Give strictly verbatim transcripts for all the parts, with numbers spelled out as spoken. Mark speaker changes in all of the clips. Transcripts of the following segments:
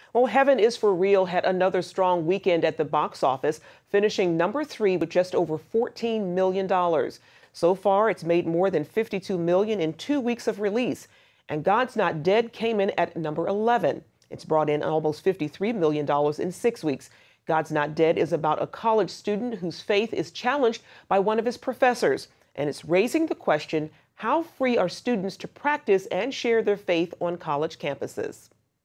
Speaker 1: Well, Heaven is for Real had another strong weekend at the box office, finishing number three with just over fourteen million dollars. So far, it's made more than fifty-two million dollars in two weeks of release. And God's Not Dead came in at number eleven. It's brought in almost fifty-three million dollars in six weeks. God's Not Dead is about a college student whose faith is challenged by one of his professors. And it's raising the question, how free are students to practice and share their faith on college campuses?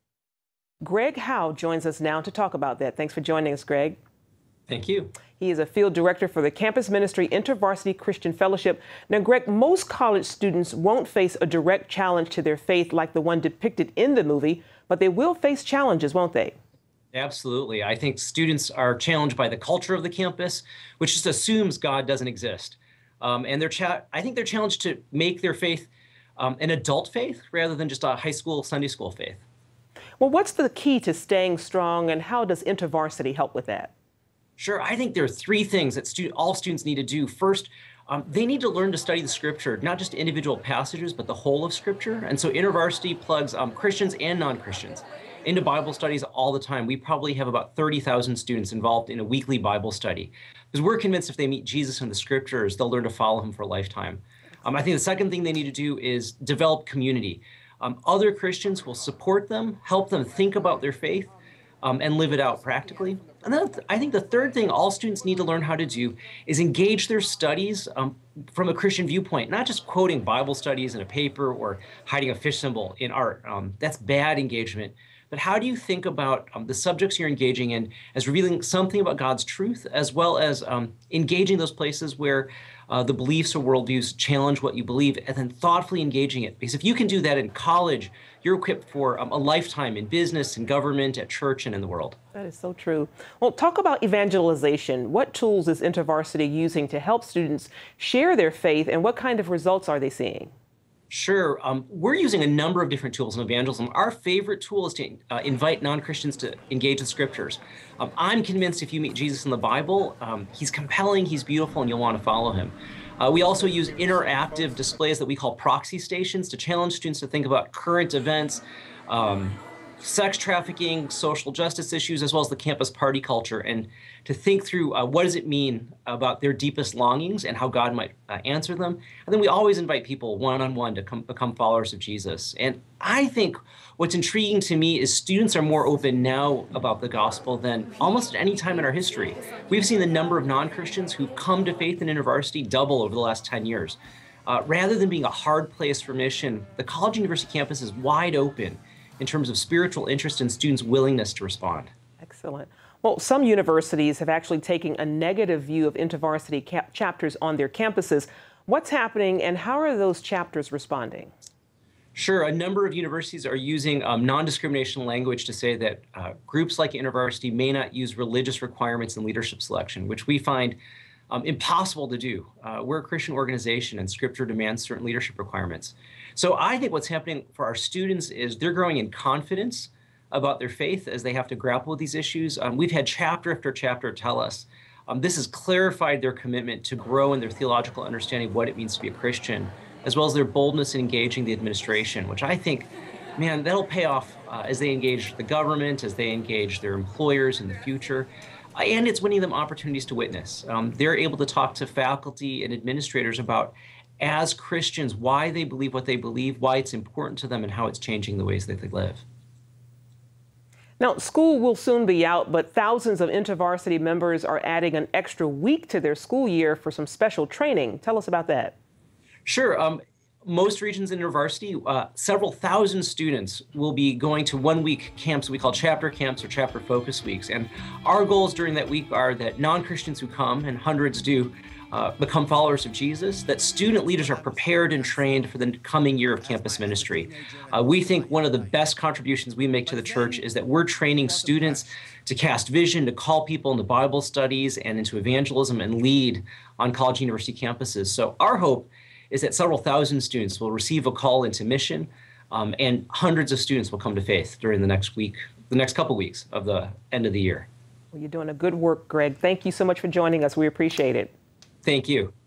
Speaker 1: Greg Howe joins us now to talk about that. Thanks for joining us, Greg.
Speaker 2: Thank you.
Speaker 1: He is a field director for the Campus Ministry InterVarsity Christian Fellowship. Now, Greg, most college students won't face a direct challenge to their faith like the one depicted in the movie, but they will face challenges, won't they?
Speaker 2: Absolutely. I think students are challenged by the culture of the campus, which just assumes God doesn't exist. Um, and they're cha- I think they're challenged to make their faith um, an adult faith rather than just a high school, Sunday school faith.
Speaker 1: Well, what's the key to staying strong, and how does InterVarsity help with that?
Speaker 2: Sure. I think there are three things that stu- all students need to do. First, um, they need to learn to study the Scripture, not just individual passages, but the whole of Scripture. And so InterVarsity plugs um, Christians and non-Christians into Bible studies all the time. We probably have about thirty thousand students involved in a weekly Bible study, because we're convinced if they meet Jesus in the Scriptures, they'll learn to follow him for a lifetime. Um, I think the second thing they need to do is develop community. Um, other Christians will support them, help them think about their faith, um, and live it out practically. And then I think the third thing all students need to learn how to do is engage their studies um, from a Christian viewpoint, not just quoting Bible studies in a paper or hiding a fish symbol in art. Um, that's bad engagement. But how do you think about um, the subjects you're engaging in as revealing something about God's truth, as well as um, engaging those places where uh, the beliefs or worldviews challenge what you believe, and then thoughtfully engaging it? Because if you can do that in college, you're equipped for um, a lifetime in business and government, at church, and in the world.
Speaker 1: That is so true. Well, talk about evangelization. What tools is InterVarsity using to help students share their faith, and what kind of results are they seeing?
Speaker 2: Sure. Um, we're using a number of different tools in evangelism. Our favorite tool is to uh, invite non-Christians to engage the Scriptures. Um, I'm convinced if you meet Jesus in the Bible, um, he's compelling, he's beautiful, and you'll want to follow him. Uh, we also use interactive displays that we call proxy stations to challenge students to think about current events, um, sex trafficking, social justice issues, as well as the campus party culture, and to think through uh, what does it mean about their deepest longings and how God might uh, answer them. And then we always invite people one-on-one to come, become followers of Jesus. And I think what's intriguing to me is students are more open now about the gospel than almost at any time in our history. We've seen the number of non-Christians who've come to faith in InterVarsity double over the last ten years. Uh, rather than being a hard place for mission, the college university campus is wide open in terms of spiritual interest and students' willingness to respond.
Speaker 1: Excellent. Well, some universities have actually taken a negative view of InterVarsity cap- chapters on their campuses. What's happening, and how are those chapters responding?
Speaker 2: Sure. A number of universities are using um, non-discrimination language to say that uh, groups like InterVarsity may not use religious requirements in leadership selection, which we find Um, impossible to do. Uh, we're a Christian organization, and Scripture demands certain leadership requirements. So I think what's happening for our students is they're growing in confidence about their faith as they have to grapple with these issues. Um, we've had chapter after chapter tell us um, this has clarified their commitment to grow in their theological understanding of what it means to be a Christian, as well as their boldness in engaging the administration, which I think, man, that'll pay off uh, as they engage the government, as they engage their employers in the future. And it's winning them opportunities to witness. Um, they're able to talk to faculty and administrators about, as Christians, why they believe what they believe, why it's important to them, and how it's changing the ways that they live.
Speaker 1: Now, school will soon be out, but thousands of InterVarsity members are adding an extra week to their school year for some special training. Tell us about that.
Speaker 2: Sure. Um, Most regions in InterVarsity, uh, several thousand students will be going to one-week camps we call chapter camps or chapter focus weeks. And our goals during that week are that non-Christians who come, and hundreds do, uh, become followers of Jesus, that student leaders are prepared and trained for the coming year of campus ministry. Uh, we think one of the best contributions we make to the church is that we're training students to cast vision, to call people into Bible studies and into evangelism and lead on college and university campuses. So our hope is that several thousand students will receive a call into mission, um, and hundreds of students will come to faith during the next week, the next couple weeks of the end of the year.
Speaker 1: Well, you're doing a good work, Greg. Thank you so much for joining us. We appreciate it.
Speaker 2: Thank you.